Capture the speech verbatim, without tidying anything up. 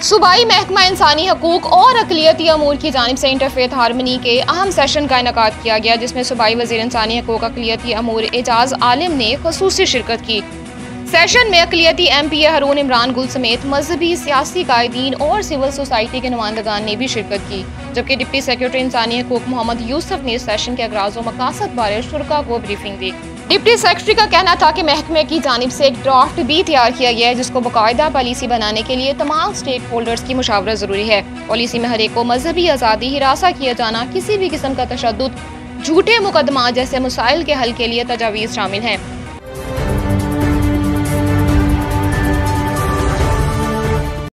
सूबाई महकमा इंसानी हकूक और अक़लियती अमूर की जानिब से इंटरफेथ हारमनी के अहम सेशन का इनेकाद किया गया, जिसमें सूबाई वज़ीर इंसानी हकूक अक़लियती अमूर एजाज आलिम ने ख़ुसूसी शिरकत की। सेशन में अक़लियती M P A Haroon Imran Gul समेत मजहबी, सियासी कायदीन और सिविल सोसाइटी के नुमाइंदगान ने भी शिरकत की, जबकि डिप्टी सेक्रेटरी इंसानी हकूक मोहम्मद यूसुफ ने सेशन के अगराज और मकासद बारे शुरा को ब्रीफिंग दी। डिप्टी सेक्रेटरी का कहना था कि महकमे की जानिब से एक ड्राफ्ट भी तैयार किया गया है, जिसको बाकायदा पॉलिसी बनाने के लिए तमाम स्टेक होल्डर्स की मुशावरत जरूरी है। पॉलिसी में हर एक को मजहबी आज़ादी, हिरासा किया जाना, किसी भी किस्म का तशद्दुद, झूठे मुकदमा जैसे मसाइल के हल के लिए तजावीज़ शामिल हैं।